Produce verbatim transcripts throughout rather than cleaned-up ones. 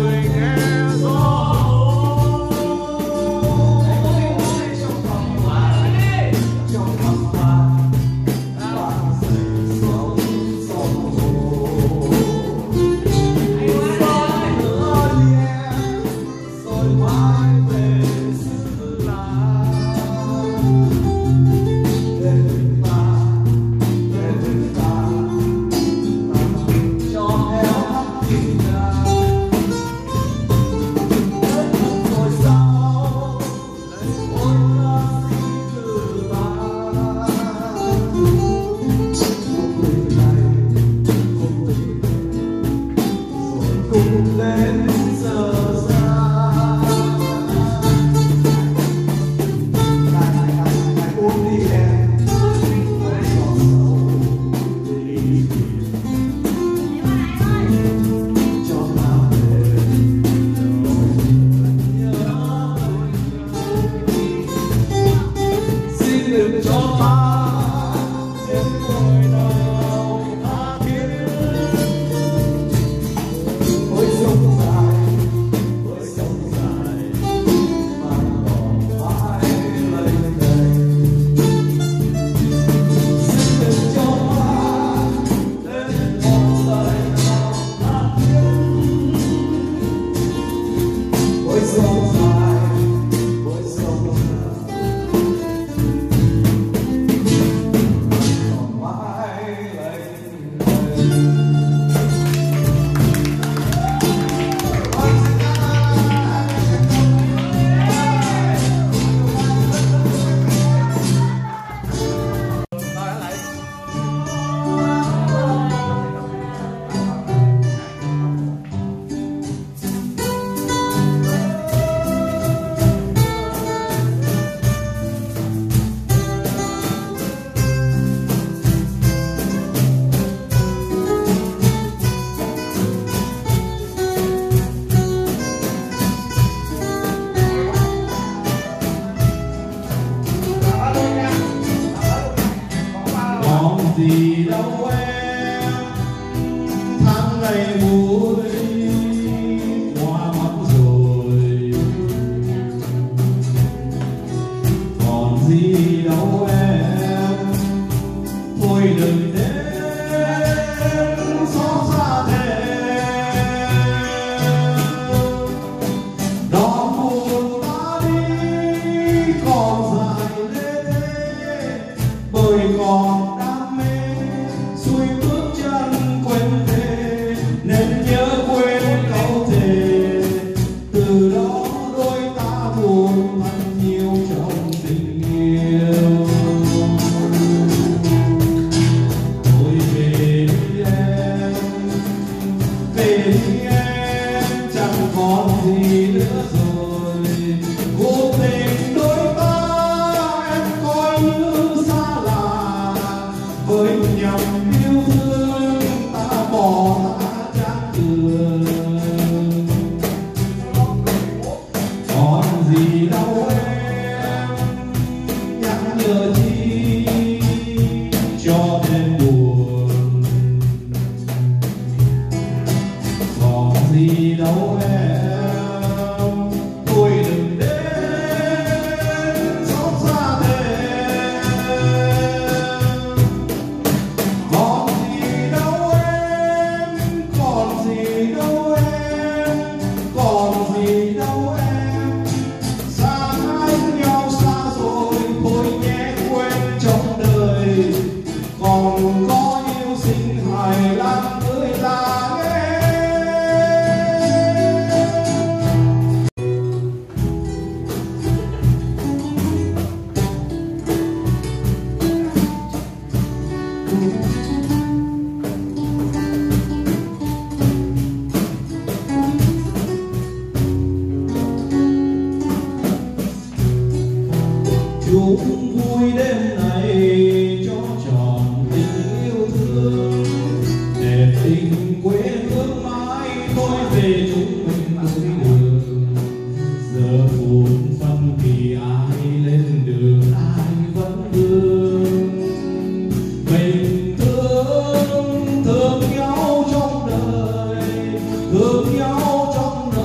gì đâu em, tháng ngày vui qua mắt rồi, còn gì đâu em, thôi đừng đến xót xa thêm, đón buồn ta đi còn dài lê thế, bởi còn xuôi bước chân quên thề nên nhớ quên câu thề, từ đó đôi ta buồn thật nhiều trong tình yêu. Thôi về đi em, về đi em, chẳng còn gì nữa rồi, vô tình đôi ta em coi như xa lạ, với nhầm yêu thương ta bỏ ta chán trường, còn gì đâu em nhắc nhở chi cho nên buồn, còn gì đâu em, thôi đừng đến xót xa thêm, còn gì đâu em, còn gì đâu em, còn gì đâu em, xa nhau xa rồi thôi nhé quên trong đời, còn có yêu sinh hài lắm người ta nghe. Chung vui đêm này cho tròn tình yêu thương, để tình quê hương mãi thôi về chúng mình cuối đường. Giờ buồn phân thì ai lên đường ai vẫn thương, mình thương thương nhau trong đời, thương nhau trong đời.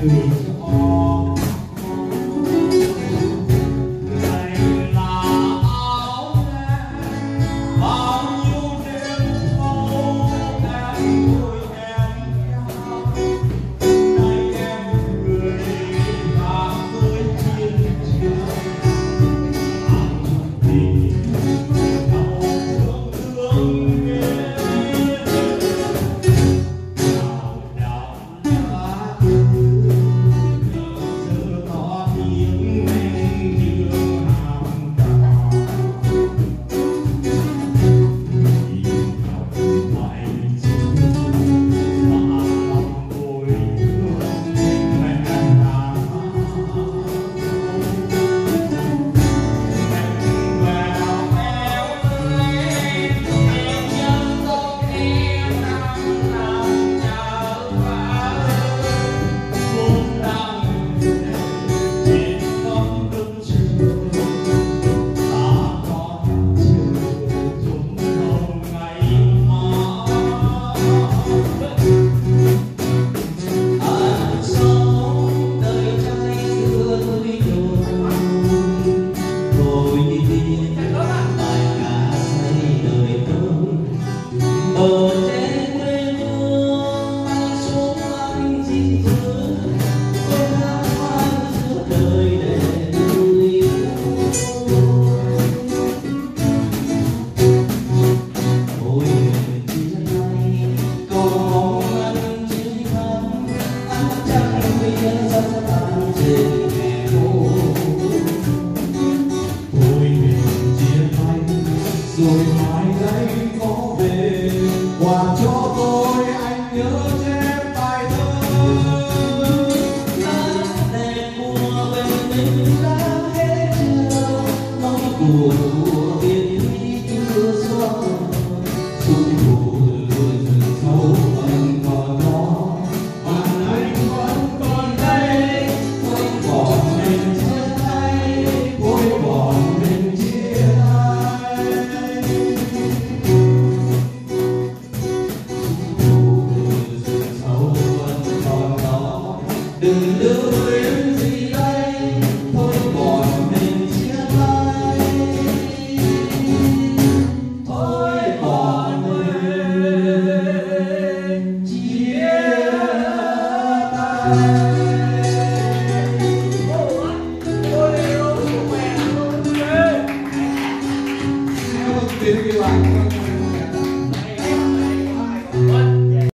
Hãy subscribe cho kênh Ghiền Mì Gõ để không bỏ lỡ